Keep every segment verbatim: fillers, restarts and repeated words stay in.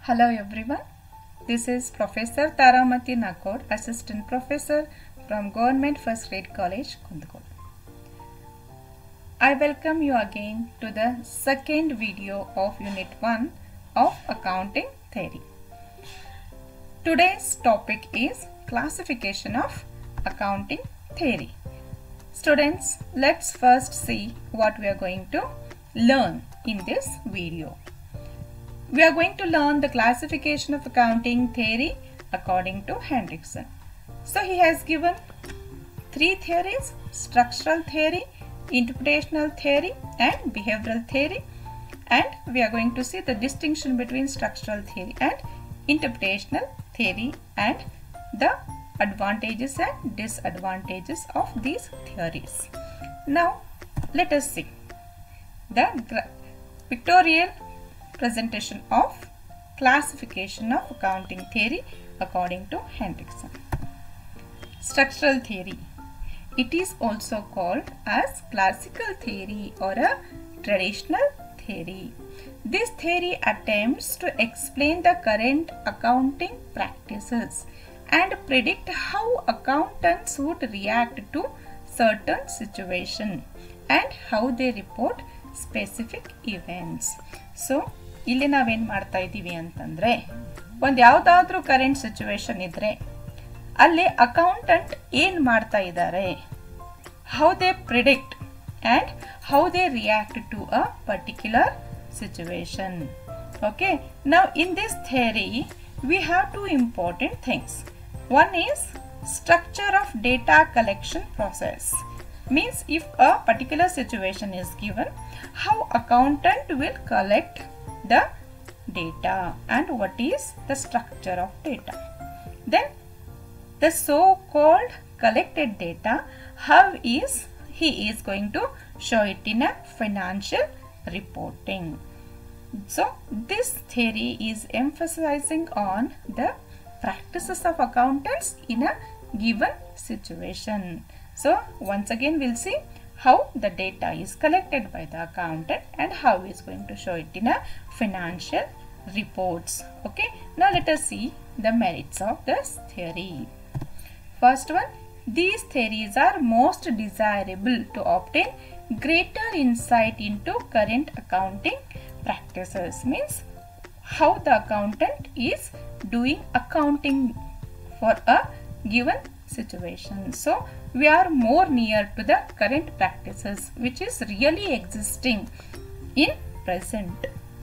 Hello everyone, this is Professor Taramati Nakod, Assistant Professor from Government First Grade College, Kundagol. I welcome you again to the second video of Unit one of Accounting Theory. Today's topic is Classification of Accounting Theory. Students, let's first see what we are going to learn in this video. We are going to learn the classification of accounting theory according to Hendrickson. So he has given three theories: structural theory, interpretational theory and behavioral theory, and we are going to see the distinction between structural theory and interpretational theory and the advantages and disadvantages of these theories. Now let us see the pictorial presentation of classification of accounting theory according to Hendrickson. Structural theory. It is also called as classical theory or a traditional theory. This theory attempts to explain the current accounting practices and predict how accountants would react to certain situation and how they report specific events. So ಇಲ್ಲಿ ನಾವೇನು ಮಾಡ್ತಾ ಇದ್ದೀವಿ ಅಂತಂದರೆ, ಒಂದು ಯಾವುದಾದ್ರೂ current situation ಇದ್ದರೆ ಅಲ್ಲಿ accountant ಏನು ಮಾಡ್ತಾ ಇದ್ದಾರೆ, how they predict and how they react to a particular situation. Okay, ನಾವು in this theory we have two important things. One is structure of data collection process. Means if a particular situation is given, how accountant will collect the data and what is the structure of data. Then the so-called collected data, how is he is going to show it in a financial reporting. So this theory is emphasizing on the practices of accountants in a given situation. So once again we'll see how the data is collected by the accountant and how he is going to show it in a financial reports. Okay, now let us see the merits of this theory. First one, these theories are most desirable to obtain greater insight into current accounting practices. Means how the accountant is doing accounting for a given situation. So we are more near to the current practices which is really existing in present.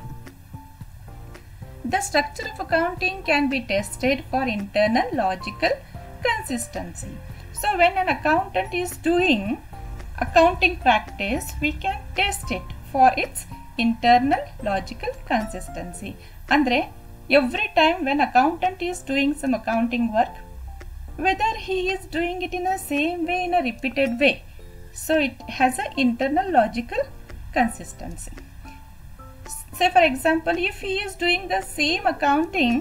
The structure of accounting can be tested for internal logical consistency. So when an accountant is doing accounting practice, we can test it for its internal logical consistency. Andre, every time when accountant is doing some accounting work, whether he is doing it in a same way, in a repeated way, so it has an internal logical consistency. Say for example, if he is doing the same accounting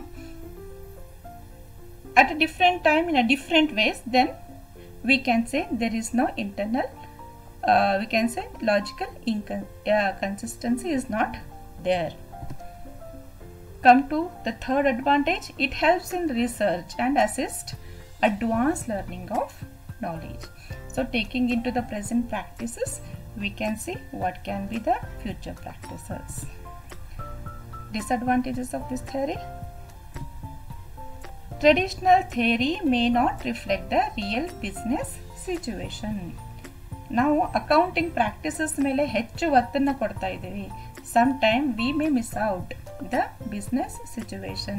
at a different time in a different ways, then we can say there is no internal uh, we can say logical uh, consistency is not there. Come to the third advantage, it helps in research and assist advanced learning of knowledge. So taking into the present practices, we can see what can be the future practices. Disadvantages of this theory. Traditional theory may not reflect the real business situation. ನಾವು accounting practices ಮೇಲೆ ಹೆಚ್ಚು ಒತ್ತನ್ನು ಕೊಡ್ತಾ ಇದ್ದೀವಿ. Sometime we may miss out the business situation.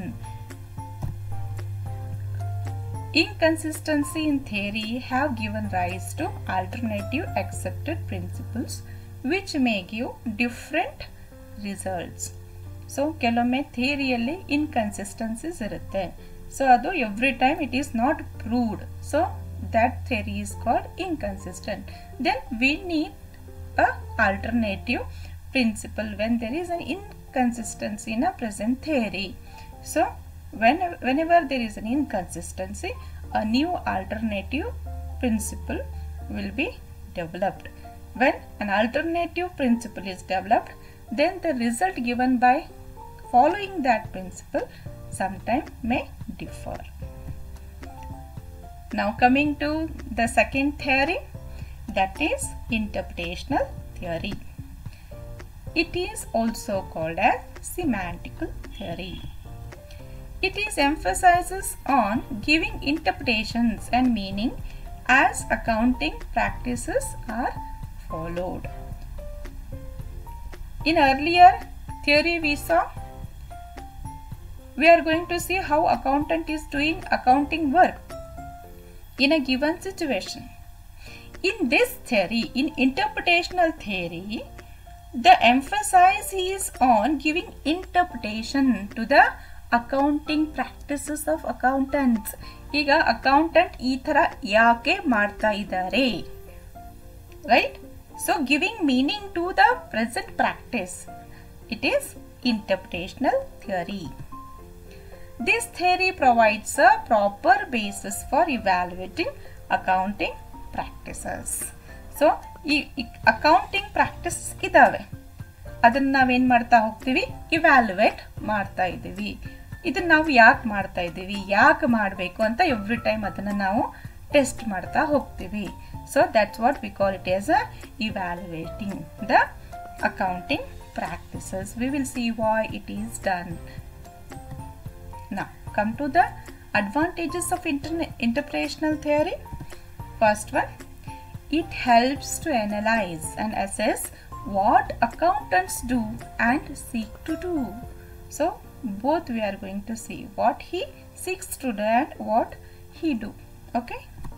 Inconsistency in theory have given rise to alternative accepted principles which may give different results. So ಕೆಲವೊಮ್ಮೆ ಥಿಯರಿಯಲ್ಲಿ ಇನ್ಕನ್ಸಿಸ್ಟೆನ್ಸೀಸ್ ಇರುತ್ತೆ. So ಅದು every time it is not proved. So that theory is called inconsistent. Then we need a alternative principle when there is an inconsistency in a present theory. So When, whenever there is an inconsistency, a new alternative principle will be developed. When an alternative principle is developed, then the result given by following that principle sometimes may differ. Now coming to the second theory, that is interpretational theory. It is also called as semantical theory. It is emphasizes on giving interpretations and meaning as accounting practices are followed. In earlier theory we saw, we are going to see how accountant is doing accounting work in a given situation. In this theory, in interpretational theory, the emphasis is on giving interpretation to the accounting practices of accountants. ಈಗ accountant ಈ ತರ ಯಾಕೆ ಮಾಡ್ತಾ ಇದ್ದಾರೆ, right? So giving meaning to the present practice, it is interpretational theory. This theory provides a proper basis for evaluating accounting practices. So ಈ accounting practices ಇದಾವೆ, ಅದನ್ನ ನಾವೇನ್ ಮಾಡ್ತಾ ಹೋಗ್ತೀವಿ, ಇವ್ಯಾಲ್ಯುವೇಟ್ ಮಾಡ್ತಾ ಇದ್ದೀವಿ. ಇದನ್ನ ನಾವು ಯಾಕೆ ಮಾಡ್ತಾ ಇದ್ದೀವಿ, ಯಾಕೆ ಮಾಡಬೇಕು ಅಂತ ಎವ್ರಿ ಟೈಮ್ ಅದನ್ನ ನಾವು ಟೆಸ್ಟ್ ಮಾಡ್ತಾ ಹೋಗ್ತೀವಿ. So that's what we call it as a evaluating the accounting practices. We will see why it is done. Now come to the advantages of interpretational theory. First one, it helps to analyze and assess what accountants do and seek to do. So both we are going to see what he seeks to do and what he do. Okay.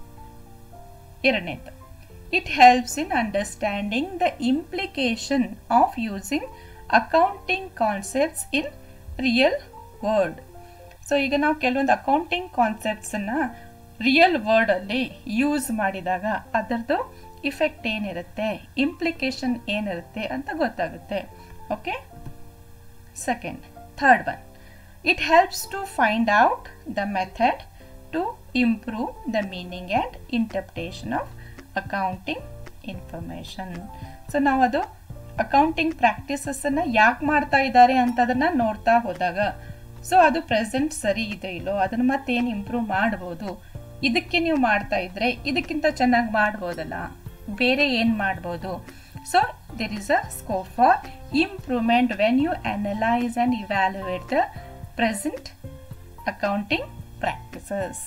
ಎರಡನೇದು, it helps in understanding the implication of using accounting concepts in real world. So ಈಗ ನಾವು ಕೆಲವೊಂದು accounting concepts ಅನ್ನ real world ಅಲ್ಲಿ use ಮಾಡಿದಾಗ ಅದರದ್ದು effect ಏನಿರುತ್ತೆ, implication ಏನಿರುತ್ತೆ ಅಂತ ಗೊತ್ತಾಗುತ್ತೆ. Okay. Second, third one, it helps to find out the method to improve the meaning and interpretation of accounting information. So ನಾವು ಅದು ಅಕೌಂಟಿಂಗ್ ಪ್ರಾಕ್ಟೀಸಸ್ ಅನ್ನ ಯಾಕೆ ಮಾಡ್ತಾ ಇದ್ದಾರೆ ಅಂತ ಅದನ್ನ ನೋಡ್ತಾ ಹೋದಾಗ, ಸೊ ಅದು ಪ್ರೆಸೆಂಟ್ ಸರಿ ಇದೆ ಇಲ್ಲೋ, ಅದನ್ನ ಮತ್ತೇನು ಇಂಪ್ರೂವ್ ಮಾಡ್ಬೋದು, ಇದಕ್ಕೆ ನೀವು ಮಾಡ್ತಾ ಇದ್ರೆ ಇದಕ್ಕಿಂತ ಚೆನ್ನಾಗಿ ಮಾಡ್ಬೋದಲ್ಲ, ಬೇರೆ ಏನ್ ಮಾಡ್ಬೋದು. So there is a scope for improvement when you analyse and evaluate the present accounting practices.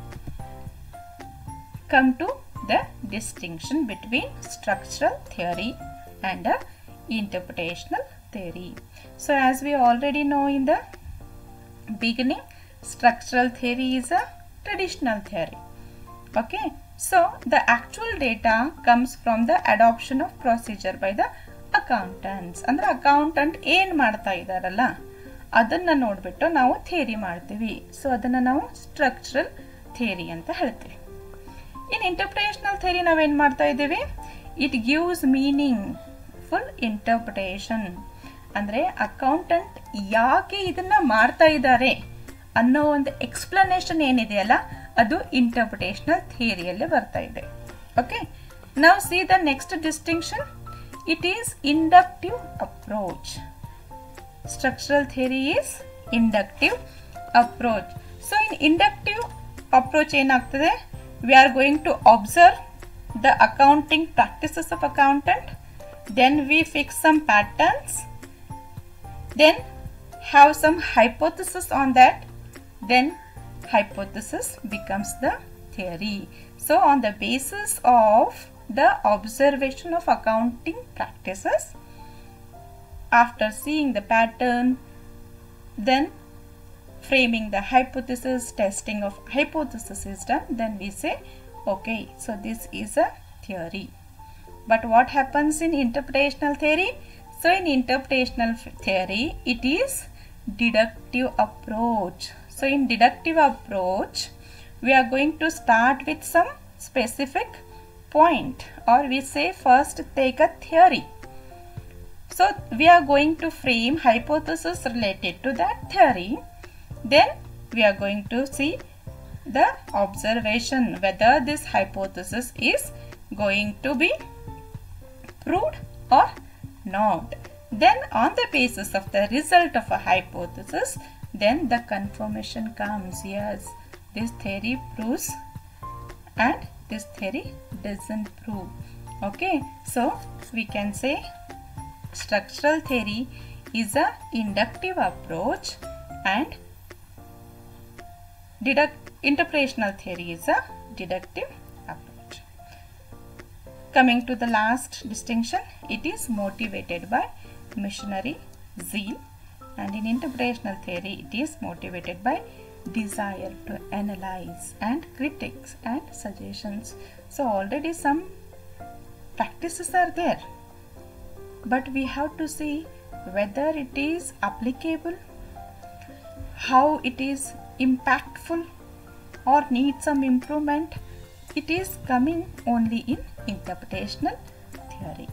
Come to the distinction between structural theory and uh, interpretational theory. So as we already know in the beginning, structural theory is a traditional theory. Okay. So the actual data comes from the adoption of procedure by the accountants. ಅಂದ್ರೆ accountant ಏನ್ ಮಾಡ್ತಾ ಇದಾರಲ್ಲ ಅದನ್ನ ನೋಡ್ಬಿಟ್ಟು ನಾವು theory ಮಾಡ್ತೀವಿ. So ಅದನ್ನ ನಾವು ಸ್ಟ್ರಕ್ಚರಲ್ ಥಿಯರಿ ಅಂತ ಹೇಳ್ತೀವಿ. In interpretational theory ನಾವೇನ್ ಮಾಡ್ತಾ ಇದ್ದೀವಿ, it gives meaningful interpretation. ಅಂದ್ರೆ ಅಕೌಂಟೆಂಟ್ ಯಾಕೆ ಇದನ್ನ ಮಾಡ್ತಾ ಇದ್ದಾರೆ ಅನ್ನೋ ಒಂದು ಎಕ್ಸ್ಪ್ಲನೇಷನ್ ಏನಿದೆಯಲ್ಲ ಅದು ಇಂಟರ್ಪ್ರಿಟೇಷನಲ್ ಥಿಯರಿಯಲ್ಲಿ ಬರ್ತಾ ಇದೆ. ಓಕೆ. ನಾವು see the next distinction, it is inductive approach. Structural theory is inductive approach. So in inductive approach ಏನಾಗ್ತದೆ, we are going to observe the accounting practices of accountant, then we fix some patterns, then have some hypothesis on that, then hypothesis becomes the theory. So on the basis of the observation of accounting practices, after seeing the pattern, then framing the hypothesis, testing of hypothesis is done, then we say okay, so this is a theory. But what happens in interpretational theory? So in interpretational theory it is deductive approach. So in deductive approach we are going to start with some specific point, or we say first take a theory. So we are going to frame hypothesis related to that theory. Then we are going to see the observation whether this hypothesis is going to be proved or not. Then on the basis of the result of a hypothesis, then the confirmation comes. Yes, this theory proves and this theory doesn't prove. Okay, so we can say structural theory is a inductive approach and deduct interpretational theory is a deductive approach. Coming to the last distinction, it is motivated by missionary zeal, and in interpretational theory it is motivated by desire to analyze and critics and suggestions. So already some practices are there, but we have to see whether it is applicable, how it is impactful or needs some improvement. It is coming only in interpretational theory.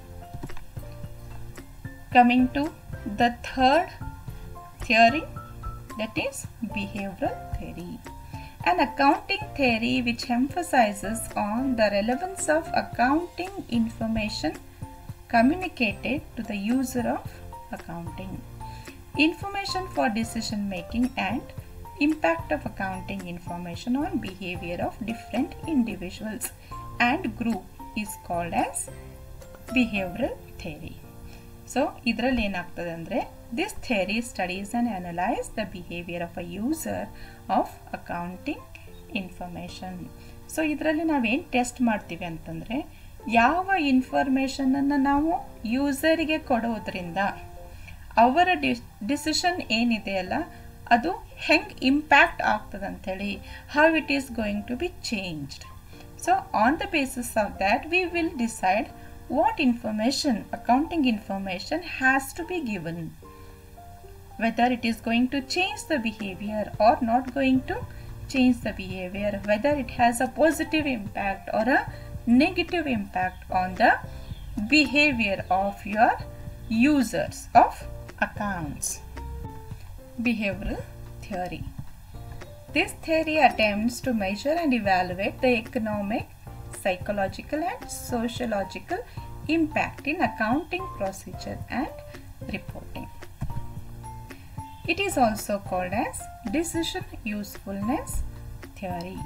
Coming to the third theory, that is behavioral theory. An accounting theory which emphasizes on the relevance of accounting information communicated to the user of accounting, information for decision making, and impact of accounting information on behavior of different individuals and group is called as behavioral theory. So ಇದರಲ್ಲಿ ಏನಾಗ್ತದೆ ಅಂದ್ರೆ this theory studies and analyze the behavior of a user of accounting information. So ಇದರಲ್ಲಿ ನಾವೇನು test ಮಾಡ್ತೀವಿ ಅಂತಂದ್ರೆ ಯಾವ information ಅನ್ನು ನಾವು ಯೂಸರಿಗೆ ಕೊಡೋದ್ರಿಂದ ಅವರ ಡಿಸಿಷನ್ ಏನಿದೆಯಲ್ಲ ಅದು ಹೆಂಗೆ ಇಂಪ್ಯಾಕ್ಟ್ ಆಗ್ತದೆ ಅಂತೇಳಿ, how it is going to be changed. So on the basis of that we will decide what information, accounting information, has to be given, whether it is going to change the behavior or not going to change the behavior, whether it has a positive impact or a negative impact on the behavior of your users of accounts. Behavioral theory. This theory attempts to measure and evaluate the economic, psychological and sociological impact in accounting procedure and reporting. It is also called as decision usefulness theory.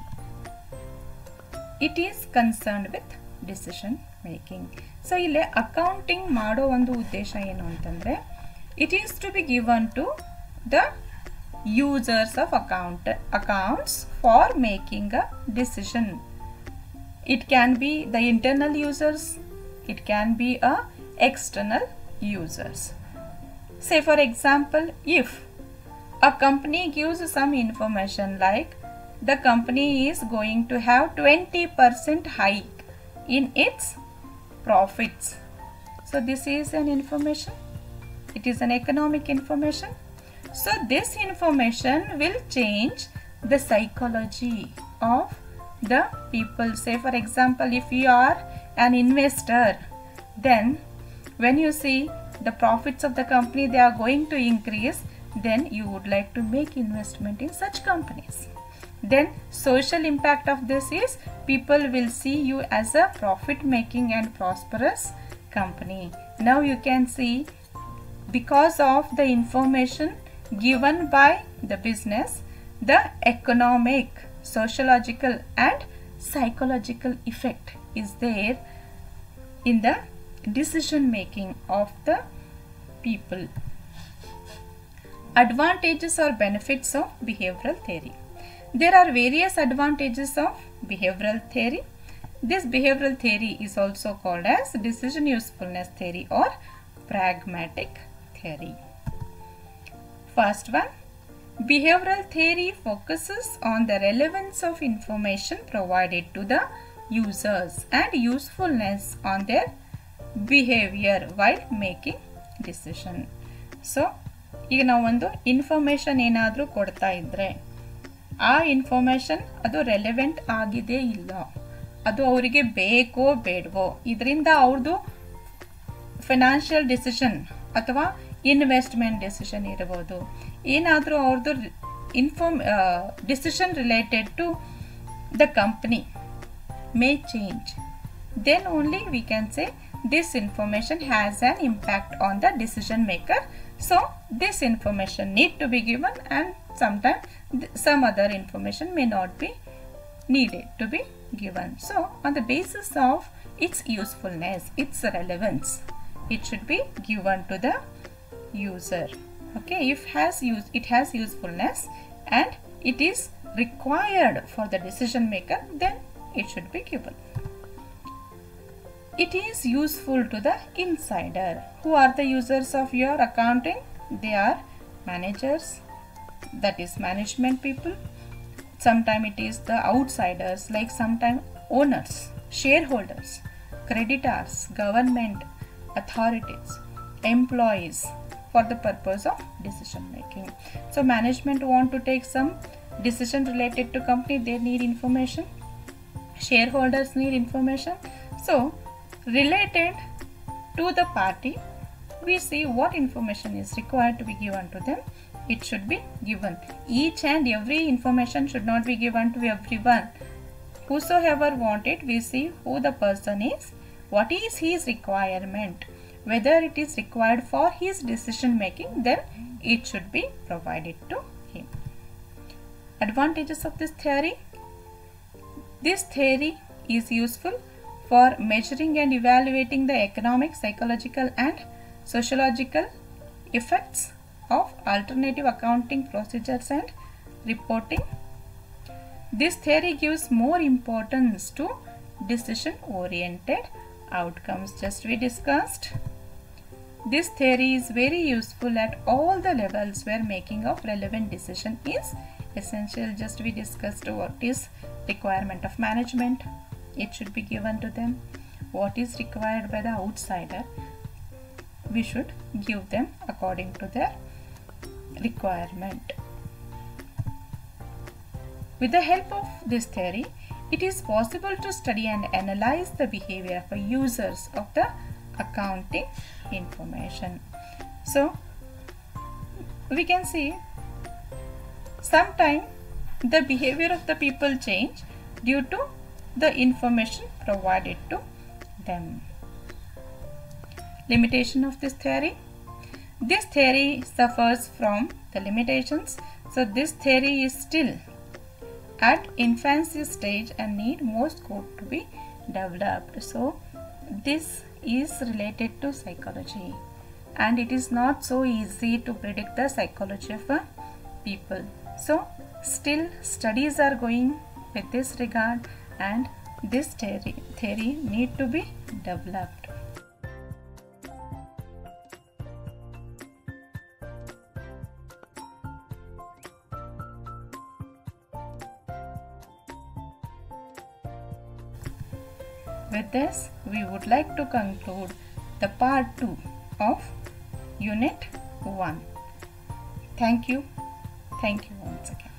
It is concerned with decision making. So ಇಲ್ಲಿ accounting ಮಾಡೋ ಒಂದು ಉದ್ದೇಶ ಏನು ಅಂತಂದ್ರೆ it is to be given to the users of account accounts for making a decision. It can be the internal users, it can be a external users. Say for example, if a company gives some information like the company is going to have twenty percent hike in its profits. So this is an information, it is an economic information. So this information will change the psychology of the people. Say for example, if you are an investor, then when you see the profits of the company they are going to increase, then you would like to make investment in such companies. Then social impact of this is people will see you as a profit making and prosperous company. Now you can see, because of the information given by the business, the economic, sociological and psychological effect is there in the decision making of the people. Advantages or benefits of behavioral theory. There are various advantages of behavioral theory. This behavioral theory is also called as decision usefulness theory or pragmatic theory. First one, behavioral theory focuses on the relevance of information provided to the users and usefulness on their behavior while making decision. So ಈಗ ನಾವು ಒಂದು information ಏನಾದರೂ ಕೊಡ್ತಾ ಇದ್ರೆ ಆ information ಅದು relevant ಆಗಿದೆ ಇಲ್ಲ, ಅದು ಅವರಿಗೆ ಬೇಕೋ ಬೇಡವೋ, ಇದರಿಂದ ಅವ್ರದ್ದು ಫೈನಾನ್ಷಿಯಲ್ ಡಿಸಿಷನ್ ಅಥವಾ ಇನ್ವೆಸ್ಟ್ಮೆಂಟ್ ಡಿಸಿಷನ್ ಇರಬಹುದು, ಏನಾದರೂ ಅವ್ರದ್ದು inform decision related to the company may change, then only we can say this information has an impact on the decision maker. So this information need to be given, and sometimes some other information may not be needed to be given. So on the basis of its usefulness, its relevance, it should be given to the user. Okay, if has use it has usefulness and it is required for the decision maker, then it should be given. It is useful to the insider. Who are the users of your accounting? They are managers, that is management people. Sometimes it is the outsiders, like sometimes owners, shareholders, creditors, government authorities, employees, for the purpose of decision making. So management want to take some decision related to company, they need information. Shareholders need information. So related to the party, we see what information is required to be given to them. It should be given. Each and every information should not be given to everyone. Whosoever want it, we see who the person is, what is his requirement. Whether it is required for his decision making, then it should be provided to him. Advantages of this theory. This theory is useful for measuring and evaluating the economic, psychological and sociological effects of alternative accounting procedures and reporting. This theory gives more importance to decision-oriented outcomes, just we discussed. This theory is very useful at all the levels where making of relevant decision is essential. Just we discussed what is requirement of management, it should be given to them. What is required by the outsider, we should give them according to their requirement. With the help of this theory, it is possible to study and analyze the behavior of users of the accounting information. So we can see sometimes the behavior of the people change due to the information provided to them. Limitation of this theory. This theory suffers from the limitations. So this theory is still at infancy stage and need more scope to be developed. So this is related to psychology, and it is not so easy to predict the psychology of a people. So still studies are going with this regard, and this theory, theory need to be developed. With this, we would like to conclude the part two of unit one. Thank you. Thank you once again.